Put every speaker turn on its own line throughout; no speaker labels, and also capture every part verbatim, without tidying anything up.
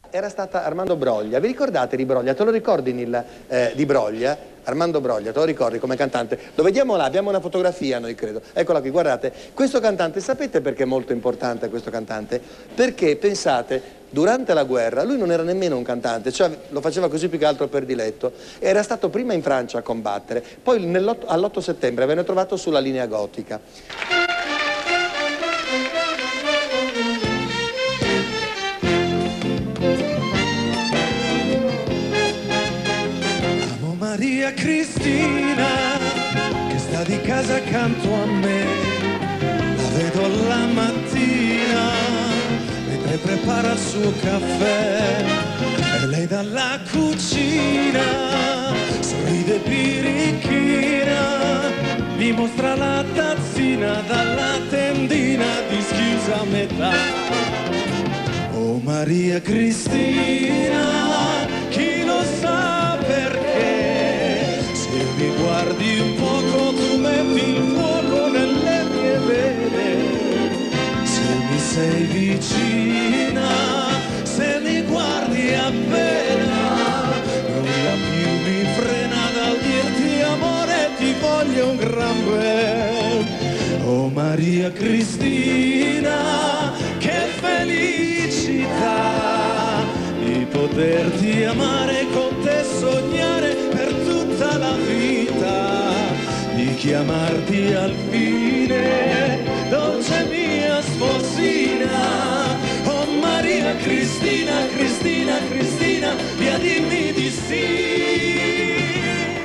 era stata Armando Broglia. Vi ricordate di Broglia? Te lo ricordi Nil, eh, di Broglia? Armando Broglia, te lo ricordi come cantante? Lo vediamo là, abbiamo una fotografia noi credo. Eccola qui, guardate. Questo cantante, sapete perché è molto importante questo cantante? Perché, pensate, durante la guerra lui non era nemmeno un cantante, cioè lo faceva così più che altro per diletto. Era stato prima in Francia a combattere, poi all'otto settembre venne trovato sulla linea gotica.
Maria Cristina che sta di casa accanto a me, la vedo la mattina mentre prepara il suo caffè e lei dalla cucina sorride birichina, mi mostra la tazzina dalla tendina di schiusa a metà. Oh Maria Cristina, chi lo sa perché? Mi guardi un poco, tu metti il fuoco nelle mie vene. Se mi sei vicina, se mi guardi appena, nulla più mi frena dal dirti amore, ti voglio un gran bel. Oh Maria Cristina, che felicità di poterti amare, con te sognare per tutta la vita, di chiamarti al fine dolce mia sposina. Oh Maria Cristina, Cristina, Cristina, via dimmi di sì.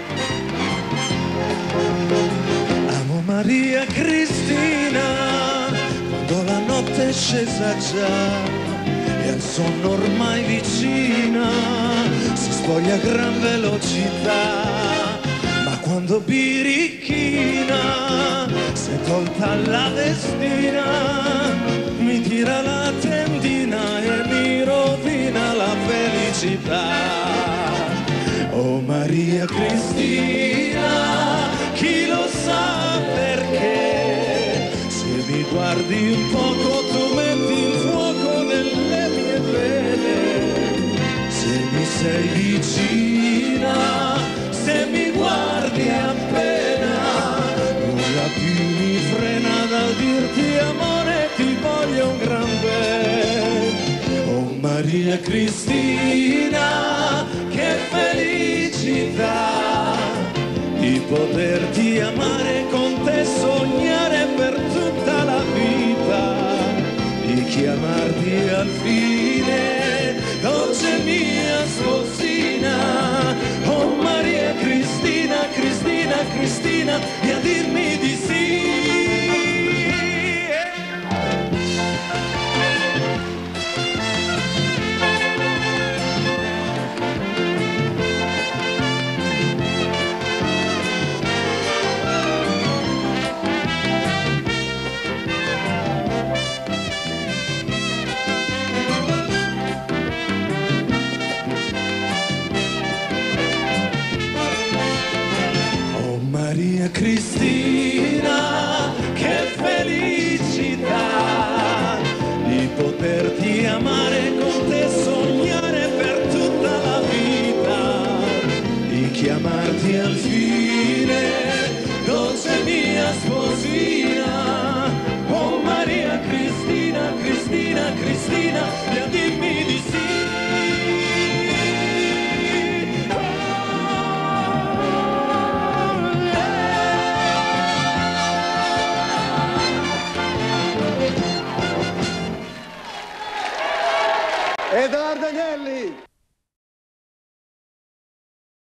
Amo Maria Cristina quando la notte è scesa già e al sonno ormai vicina, si spoglia a gran velocità, ma quando birichina si è tolta la vestina, mi tira la tendina e mi rovina la felicità. Oh Maria Cristina, chi lo sa perché? Se mi guardi un poco tu metti il fuoco nelle mie vene. Se mi sei vicina, se mi guardi appena, nulla più mi frena dal dirti amore, ti voglio un gran bel. Oh Maria Cristina, che felicità di poterti amare, con te sognare per tutta la vita, di chiamarti al fine dolce mia sposina. Oh Maria Cristina, Cristina, Cristina, e a dirmi di sì. Maria Cristina, che felicità di poterti amare, con te sognare per tutta la vita, di chiamarti al fine dolce mia sposina. Oh Maria Cristina, Cristina, Cristina, via dimmi di sì.
Edoardo Agnelli!